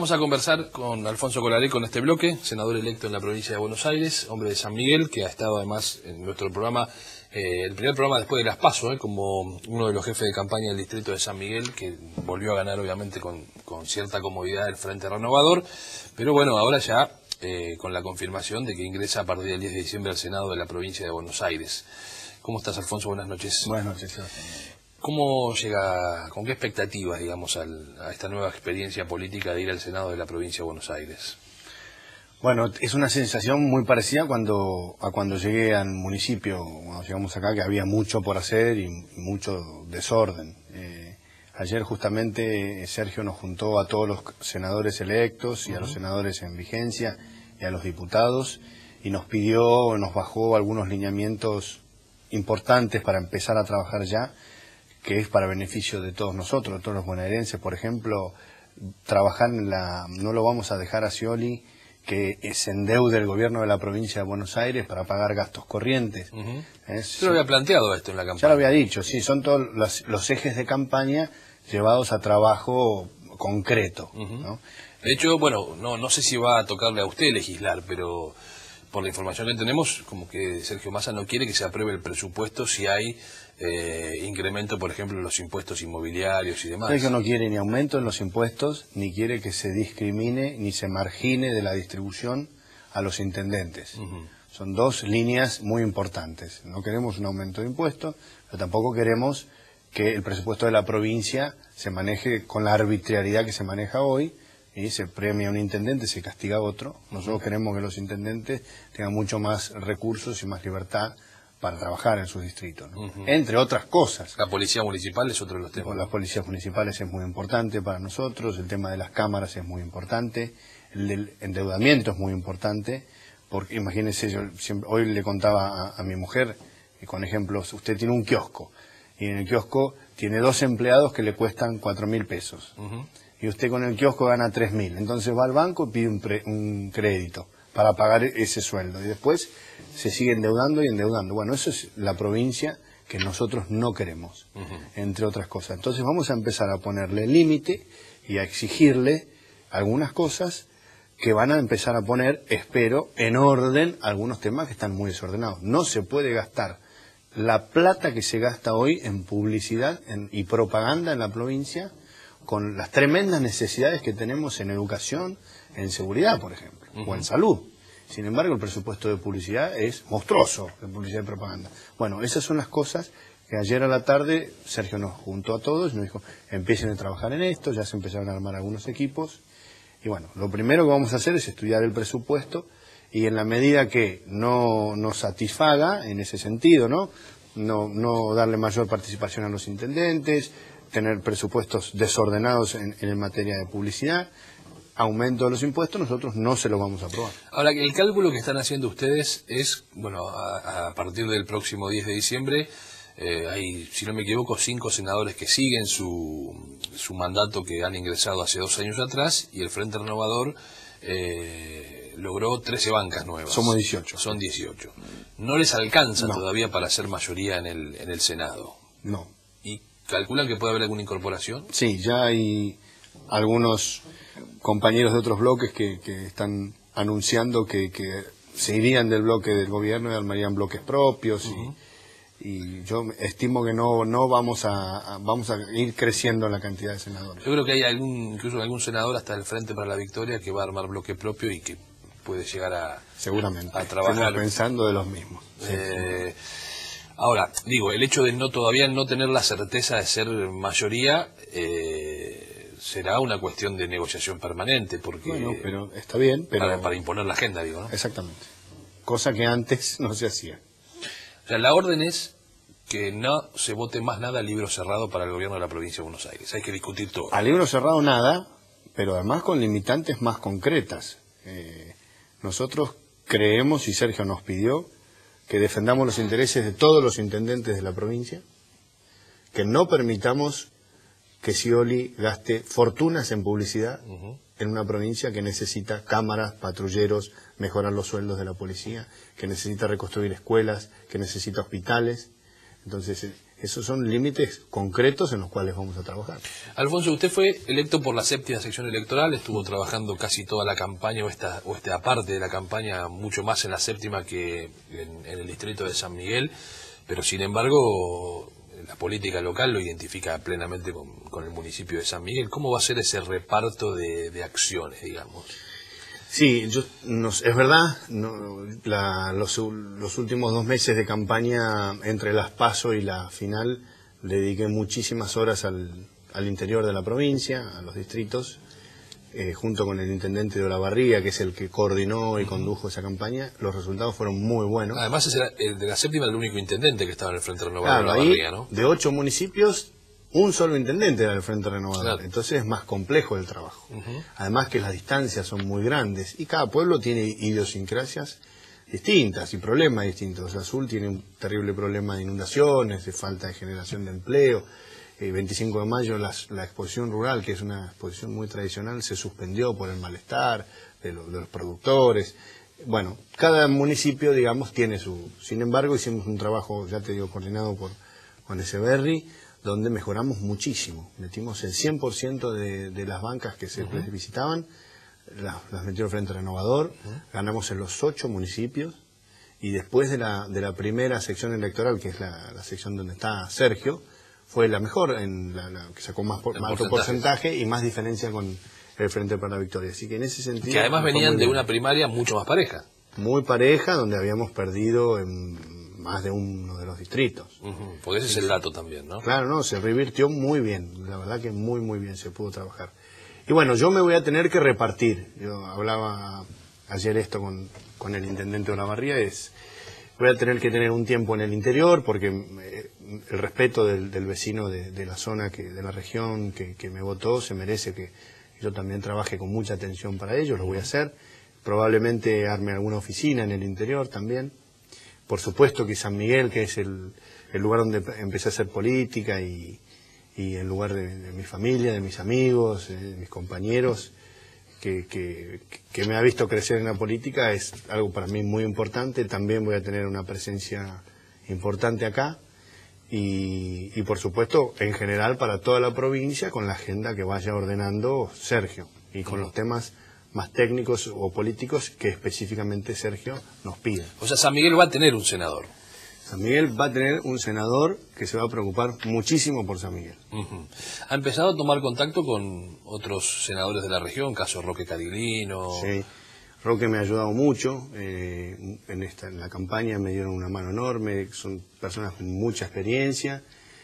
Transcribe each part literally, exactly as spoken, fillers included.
Vamos a conversar con Alfonso Colaré con este bloque, senador electo en la provincia de Buenos Aires, hombre de San Miguel, que ha estado además en nuestro programa, eh, el primer programa después de las PASO, eh, como uno de los jefes de campaña del distrito de San Miguel, que volvió a ganar obviamente con, con cierta comodidad el Frente Renovador, pero bueno, ahora ya eh, con la confirmación de que ingresa a partir del diez de diciembre al Senado de la provincia de Buenos Aires. ¿Cómo estás, Alfonso? Buenas noches. Buenas noches, Sebastián. ¿Cómo llega, con qué expectativas, digamos, al, a esta nueva experiencia política de ir al Senado de la provincia de Buenos Aires? Bueno, es una sensación muy parecida cuando, a cuando llegué al municipio, cuando llegamos acá, que había mucho por hacer y mucho desorden. Eh, ayer justamente Sergio nos juntó a todos los senadores electos y uh-huh. a los senadores en vigencia y a los diputados y nos pidió, nos bajó algunos lineamientos importantes para empezar a trabajar ya, que es para beneficio de todos nosotros, de todos los bonaerenses. Por ejemplo, trabajar en la... no lo vamos a dejar a Scioli que se endeude el gobierno de la provincia de Buenos Aires para pagar gastos corrientes. Uh-huh. ¿Es? Yo lo había planteado esto en la campaña. Ya lo había dicho, sí, son todos los, los ejes de campaña llevados a trabajo concreto. Uh-huh. ¿no? De hecho, bueno, no, no sé si va a tocarle a usted legislar, pero por la información que tenemos, como que Sergio Massa no quiere que se apruebe el presupuesto si hay eh, incremento, por ejemplo, en los impuestos inmobiliarios y demás. Sergio no quiere ni aumento en los impuestos, ni quiere que se discrimine, ni se margine de la distribución a los intendentes. Uh-huh. Son dos líneas muy importantes. No queremos un aumento de impuestos, pero tampoco queremos que el presupuesto de la provincia se maneje con la arbitrariedad que se maneja hoy, y se premia a un intendente, se castiga a otro. Nosotros queremos que los intendentes tengan mucho más recursos y más libertad para trabajar en sus distritos, ¿no? Uh-huh. Entre otras cosas. La policía municipal es otro de los temas. Las policías municipales es muy importante para nosotros, el tema de las cámaras es muy importante, el del endeudamiento es muy importante, porque imagínense, yo siempre, hoy le contaba a, a mi mujer, con ejemplos, usted tiene un kiosco, y en el kiosco tiene dos empleados que le cuestan cuatro mil pesos. Uh-huh. Y usted con el kiosco gana tres mil. Entonces va al banco y pide un, pre, un crédito para pagar ese sueldo. Y después se sigue endeudando y endeudando. Bueno, eso es la provincia que nosotros no queremos, uh-huh. entre otras cosas. Entonces vamos a empezar a ponerle límite y a exigirle algunas cosas que van a empezar a poner, espero, en orden algunos temas que están muy desordenados. No se puede gastar la plata que se gasta hoy en publicidad en, y propaganda en la provincia, con las tremendas necesidades que tenemos en educación, en seguridad, por ejemplo, uh-huh. o en salud. Sin embargo, el presupuesto de publicidad es monstruoso, de publicidad y propaganda. Bueno, esas son las cosas que ayer a la tarde Sergio nos juntó a todos y nos dijo, empiecen a trabajar en esto, ya se empezaron a armar algunos equipos. Y bueno, lo primero que vamos a hacer es estudiar el presupuesto y en la medida que no nos satisfaga, en ese sentido, ¿no? No, no darle mayor participación a los intendentes, tener presupuestos desordenados en, en materia de publicidad, aumento de los impuestos, nosotros no se los vamos a aprobar. Ahora, el cálculo que están haciendo ustedes es, bueno, a, a partir del próximo diez de diciembre, eh, hay, si no me equivoco, cinco senadores que siguen su, su mandato que han ingresado hace dos años atrás, y el Frente Renovador eh, logró trece bancas nuevas. Somos dieciocho. Son dieciocho. ¿No les alcanza no. todavía para hacer mayoría en el, en el Senado? No. ¿Y calculan que puede haber alguna incorporación? Sí, ya hay algunos compañeros de otros bloques que, que están anunciando que, que se irían del bloque del gobierno y armarían bloques propios. Uh-huh. y, y yo estimo que no no vamos a, a vamos a ir creciendo en la cantidad de senadores. Yo creo que hay algún incluso algún senador hasta el Frente para la Victoria que va a armar bloque propio y que puede llegar a, seguramente a trabajar. Estamos pensando de los mismos. Eh, Ahora, digo, el hecho de no todavía no tener la certeza de ser mayoría eh, será una cuestión de negociación permanente, porque bueno, pero está bien, pero para, para imponer la agenda, digo, ¿no? Exactamente. Cosa que antes no se hacía. O sea, la orden es que no se vote más nada a libro cerrado para el gobierno de la provincia de Buenos Aires. Hay que discutir todo. A libro cerrado nada, pero además con limitantes más concretas. Eh, nosotros creemos, y Sergio nos pidió, que defendamos los intereses de todos los intendentes de la provincia, que no permitamos que Scioli gaste fortunas en publicidad uh-huh. en una provincia que necesita cámaras, patrulleros, mejorar los sueldos de la policía, que necesita reconstruir escuelas, que necesita hospitales. Entonces, Esos son límites concretos en los cuales vamos a trabajar. Alfonso, usted fue electo por la séptima sección electoral, estuvo trabajando casi toda la campaña, o esta, o esta parte de la campaña, mucho más en la séptima que en, en el distrito de San Miguel, pero sin embargo la política local lo identifica plenamente con, con el municipio de San Miguel. ¿Cómo va a ser ese reparto de, de acciones, digamos? Sí, yo, nos, es verdad, no, la, los, los últimos dos meses de campaña entre las PASO y la final le dediqué muchísimas horas al, al interior de la provincia, a los distritos, eh, junto con el intendente de Olavarría, que es el que coordinó y condujo esa campaña. Los resultados fueron muy buenos. Además, ese era, el de la séptima era el único intendente que estaba en el Frente Renovador claro, de Olavarría, ¿no? De ocho municipios, un solo intendente era el Frente Renovador, claro. Entonces es más complejo el trabajo. Uh-huh. Además que las distancias son muy grandes y cada pueblo tiene idiosincrasias distintas y problemas distintos. Azul tiene un terrible problema de inundaciones, de falta de generación de empleo. El veinticinco de mayo las, la exposición rural, que es una exposición muy tradicional, se suspendió por el malestar de, lo, de los productores. Bueno, cada municipio, digamos, tiene su... Sin embargo, hicimos un trabajo, ya te digo, coordinado por Juan Echeverry, donde mejoramos muchísimo. Metimos el cien por ciento de, de las bancas que se uh-huh. visitaban, las, las metió Frente Renovador, uh-huh. ganamos en los ocho municipios, y después de la, de la primera sección electoral, que es la, la sección donde está Sergio, fue la mejor, en la, la que sacó más, por, más alto porcentaje y más diferencia con el Frente para la Victoria. Así que en ese sentido... Que además venían de una primaria mucho más pareja. Muy pareja, donde habíamos perdido en más de uno de los distritos. Uh-huh, porque ese es el dato también, ¿no? Claro, no, se revirtió muy bien, la verdad que muy muy bien se pudo trabajar. Y bueno, yo me voy a tener que repartir, yo hablaba ayer esto con, con el intendente de Olavarría, es, voy a tener que tener un tiempo en el interior, porque eh, el respeto del, del vecino de, de la zona, que de la región que, que me votó, se merece que yo también trabaje con mucha atención para ellos, lo voy a hacer, probablemente arme alguna oficina en el interior también. Por supuesto que San Miguel, que es el, el lugar donde empecé a hacer política y, y el lugar de, de mi familia, de mis amigos, de mis compañeros, que, que, que me ha visto crecer en la política, es algo para mí muy importante. También voy a tener una presencia importante acá y, y por supuesto, en general para toda la provincia, con la agenda que vaya ordenando Sergio y con los temas más técnicos o políticos que específicamente Sergio nos pide. O sea, San Miguel va a tener un senador. San Miguel va a tener un senador que se va a preocupar muchísimo por San Miguel. Uh-huh. ¿Ha empezado a tomar contacto con otros senadores de la región, caso Roque Cadiglino? Sí, Roque me ha ayudado mucho, eh, en, esta, en la campaña me dieron una mano enorme, son personas con mucha experiencia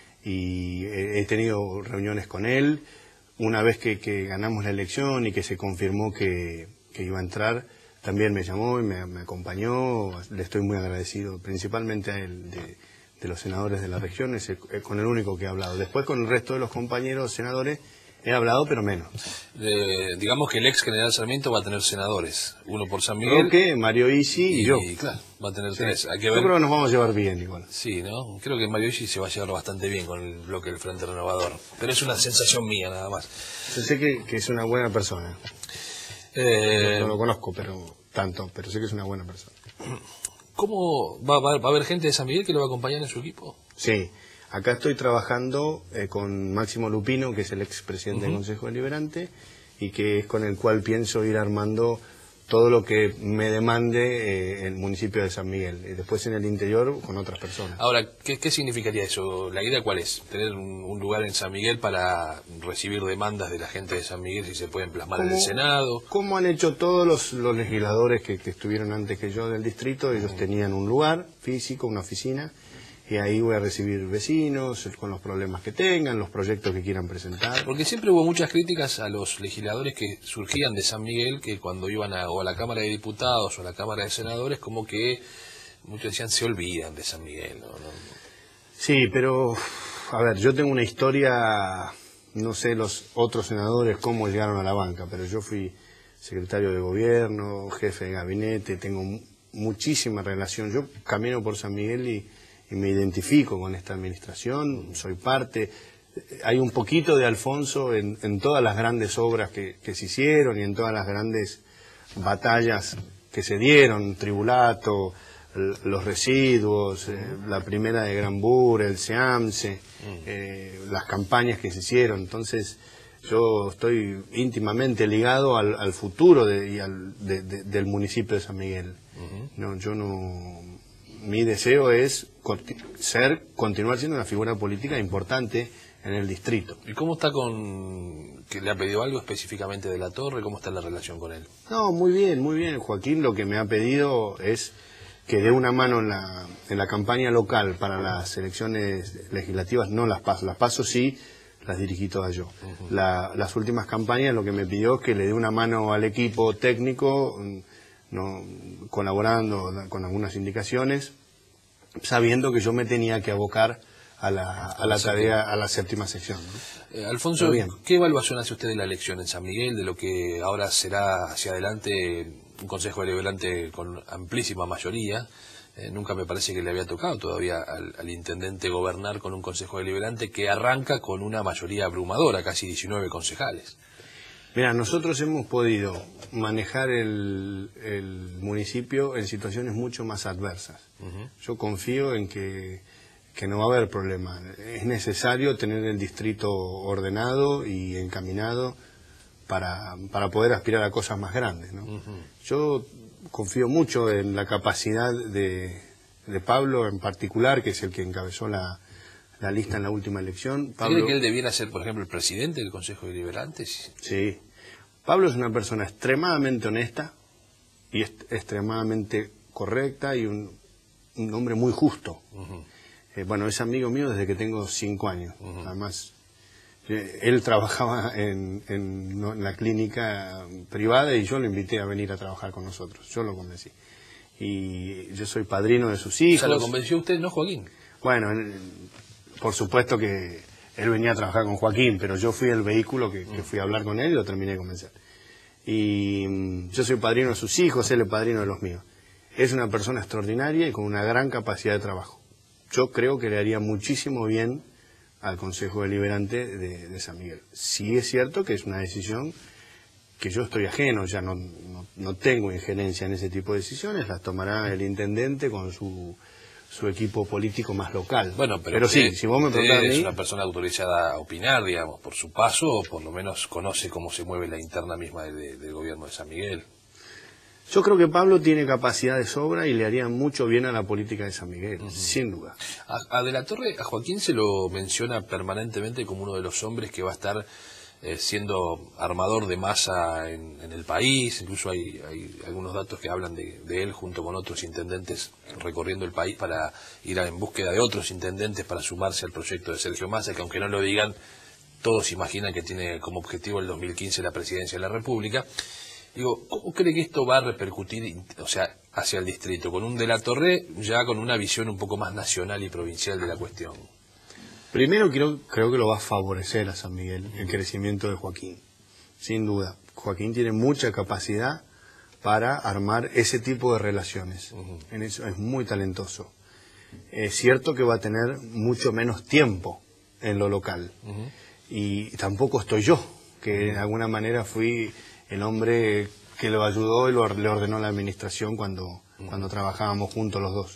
y he, he tenido reuniones con él. Una vez que, que ganamos la elección y que se confirmó que, que iba a entrar, también me llamó y me, me acompañó. Le estoy muy agradecido, principalmente a él, de, de los senadores de la región, es el, con el único que he hablado. Después con el resto de los compañeros senadores he hablado, pero menos. Eh, digamos que el ex general Sarmiento va a tener senadores, uno por San Miguel. Roque, Mario Isi y, y yo. Y claro, va a tener sí. tres. Hay que ver... Yo creo que nos vamos a llevar bien igual. Sí, ¿no? Creo que Mario Isi se va a llevar bastante bien con el bloque del Frente Renovador. Pero es una sensación mía nada más. Yo sé que, que es una buena persona. Eh... No, no lo conozco, pero tanto, pero sé que es una buena persona. ¿Cómo va, va, va a haber gente de San Miguel que lo va a acompañar en su equipo? Sí. Acá estoy trabajando eh, con Máximo Lupino, que es el expresidente uh-huh. del Consejo Deliberante, y que es con el cual pienso ir armando todo lo que me demande eh, el municipio de San Miguel. Y después en el interior con otras personas. Ahora, ¿qué, qué significaría eso? ¿La idea cuál es? ¿Tener un, un lugar en San Miguel para recibir demandas de la gente de San Miguel si se pueden plasmar en el Senado? Como han hecho todos los, los legisladores que, que estuvieron antes que yo del distrito, ellos uh-huh. tenían un lugar físico, una oficina, y ahí voy a recibir vecinos con los problemas que tengan, los proyectos que quieran presentar. Porque siempre hubo muchas críticas a los legisladores que surgían de San Miguel, que cuando iban a, o a la Cámara de Diputados o a la Cámara de Senadores, como que muchos decían se olvidan de San Miguel, ¿no? ¿no? Sí, pero, a ver, yo tengo una historia, no sé los otros senadores cómo llegaron a la banca, pero yo fui secretario de gobierno, jefe de gabinete, tengo muchísima relación. Yo camino por San Miguel y y me identifico con esta administración, soy parte. Hay un poquito de Alfonso en, en todas las grandes obras que, que se hicieron y en todas las grandes batallas que se dieron, Tribulato, los residuos, eh, la primera de Granbur, el SEAMSE, eh, las campañas que se hicieron. Entonces yo estoy íntimamente ligado al, al futuro de, y al, de, de, del municipio de San Miguel. Uh-huh. No, yo no, mi deseo es ser, continuar siendo una figura política importante en el distrito. ¿Y cómo está con, que le ha pedido algo específicamente de la Torre? ¿Cómo está la relación con él? No, muy bien, muy bien. Joaquín lo que me ha pedido es que dé una mano en la, en la campaña local para las elecciones legislativas, no las PASO. Las PASO sí, las dirigí todas yo. Uh-huh. La, las últimas campañas lo que me pidió es que le dé una mano al equipo técnico, no, colaborando con algunas indicaciones, sabiendo que yo me tenía que abocar a la, a la tarea, a la séptima sección, ¿no? Eh, Alfonso, ¿qué evaluación hace usted de la elección en San Miguel, de lo que ahora será hacia adelante un Consejo Deliberante con amplísima mayoría? Eh, nunca me parece que le había tocado todavía al, al intendente gobernar con un Consejo Deliberante que arranca con una mayoría abrumadora, casi diecinueve concejales. Mira, nosotros hemos podido manejar el, el municipio en situaciones mucho más adversas. Uh-huh. Yo confío en que que no va a haber problema. Es necesario tener el distrito ordenado y encaminado para, para poder aspirar a cosas más grandes, ¿no? Uh-huh. Yo confío mucho en la capacidad de, de Pablo en particular, que es el que encabezó la, la lista en la última elección. Pablo, ¿Cree que él debiera ser, por ejemplo, el presidente del Consejo Deliberante? Sí. Pablo es una persona extremadamente honesta y est- extremadamente correcta y un, un hombre muy justo. Uh-huh. Eh, bueno, es amigo mío desde que tengo cinco años. Uh-huh. Además, eh, él trabajaba en, en, no, en la clínica privada y yo lo invité a venir a trabajar con nosotros. Yo lo convencí. Y yo soy padrino de sus hijos. O sea, ¿lo convenció usted, no Joaquín? Bueno, en, por supuesto que él venía a trabajar con Joaquín, pero yo fui el vehículo que, que fui a hablar con él y lo terminé de convencer. Y um, yo soy padrino de sus hijos, él es padrino de los míos. Es una persona extraordinaria y con una gran capacidad de trabajo. Yo creo que le haría muchísimo bien al Consejo Deliberante de, de San Miguel. Sí es cierto que es una decisión que yo estoy ajeno, ya no, no, no tengo injerencia en ese tipo de decisiones, las tomará el intendente con su, su equipo político más local. Bueno, pero, pero usted, sí, si vos me usted preguntás a mí, es una persona autorizada a opinar, digamos, por su paso, o por lo menos conoce cómo se mueve la interna misma de, de, del gobierno de San Miguel. Yo creo que Pablo tiene capacidad de sobra y le haría mucho bien a la política de San Miguel, uh-huh. sin duda. A, a De la Torre, a Joaquín se lo menciona permanentemente como uno de los hombres que va a estar eh, siendo armador de masa en, en el país. Incluso hay, hay algunos datos que hablan de, de él junto con otros intendentes recorriendo el país para ir a, en búsqueda de otros intendentes para sumarse al proyecto de Sergio Massa, que aunque no lo digan, todos imaginan que tiene como objetivo el dos mil quince la presidencia de la República. Digo, ¿cómo cree que esto va a repercutir, o sea, hacia el distrito? Con un De la Torre ya con una visión un poco más nacional y provincial de la cuestión. Primero creo, creo que lo va a favorecer a San Miguel el crecimiento de Joaquín, sin duda. Joaquín tiene mucha capacidad para armar ese tipo de relaciones. Uh-huh. En eso es muy talentoso. Es cierto que va a tener mucho menos tiempo en lo local. Uh-huh. Y tampoco estoy yo, que de alguna manera fui el hombre que lo ayudó y lo, le ordenó la administración cuando, uh-huh. cuando trabajábamos juntos los dos.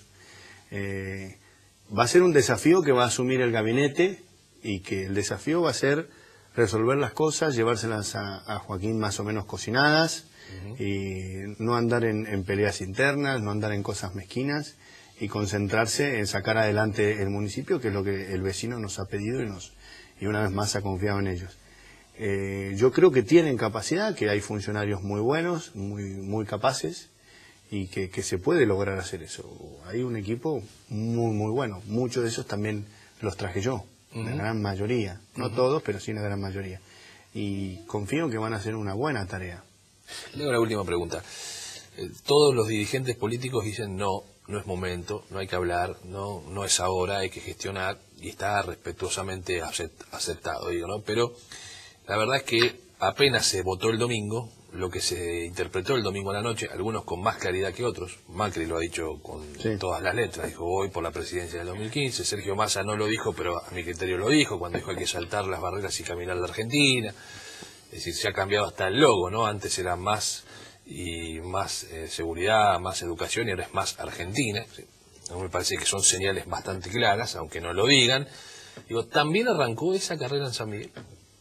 Eh, va a ser un desafío que va a asumir el gabinete y que el desafío va a ser resolver las cosas, llevárselas a, a Joaquín más o menos cocinadas, uh-huh. y no andar en, en peleas internas, no andar en cosas mezquinas y concentrarse en sacar adelante el municipio, que es lo que el vecino nos ha pedido y, nos, y una vez más ha confiado en ellos. Eh, yo creo que tienen capacidad, que hay funcionarios muy buenos, muy, muy capaces, y que, que se puede lograr hacer eso. Hay un equipo muy, muy bueno. Muchos de esos también los traje yo, uh-huh. la gran mayoría. No uh-huh. todos, pero sí la gran mayoría. Y confío que van a hacer una buena tarea. Le hago la última pregunta. Eh, todos los dirigentes políticos dicen no, no es momento, no hay que hablar, no, no es ahora, hay que gestionar, y está respetuosamente aceptado, digo, ¿no? Pero la verdad es que apenas se votó el domingo, lo que se interpretó el domingo a la noche, algunos con más claridad que otros, Macri lo ha dicho con sí. todas las letras, dijo voy por la presidencia del dos mil quince, Sergio Massa no lo dijo, pero a mi criterio lo dijo, cuando dijo hay que saltar las barreras y caminar a la Argentina, es decir, se ha cambiado hasta el logo, ¿no? Antes era más y más eh, seguridad, más educación, y ahora es más Argentina. ¿Sí? A mí me parece que son señales bastante claras, aunque no lo digan. Digo, ¿también arrancó esa carrera en San Miguel?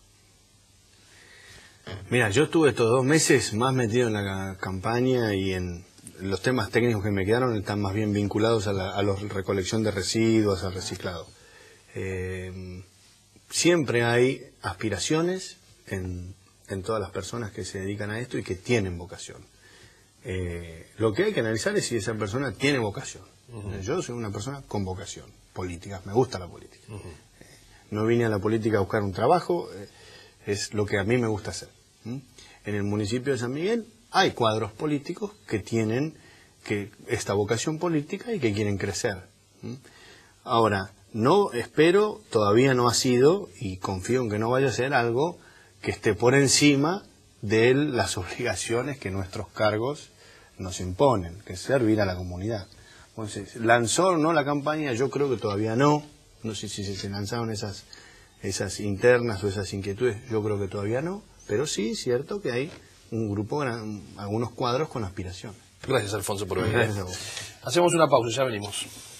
Mira, yo estuve estos dos meses más metido en la campaña y en los temas técnicos que me quedaron están más bien vinculados a la a la recolección de residuos, al reciclado. Eh, siempre hay aspiraciones en, en todas las personas que se dedican a esto y que tienen vocación. Eh, lo que hay que analizar es si esa persona tiene vocación. Uh-huh. Yo soy una persona con vocación política, me gusta la política. Uh-huh. eh, no vine a la política a buscar un trabajo, eh, es lo que a mí me gusta hacer. ¿Mm? En el municipio de San Miguel hay cuadros políticos que tienen que esta vocación política y que quieren crecer. ¿Mm? Ahora, no espero, todavía no ha sido, y confío en que no vaya a ser algo que esté por encima de las obligaciones que nuestros cargos nos imponen, que es servir a la comunidad. Entonces, ¿lanzó o no la campaña? Yo creo que todavía no. No sé si se lanzaron esas, esas internas o esas inquietudes, yo creo que todavía no. Pero sí es cierto que hay un grupo, algunos cuadros con aspiraciones. Gracias, Alfonso, por venir. Gracias a vos. Hacemos una pausa, ya venimos.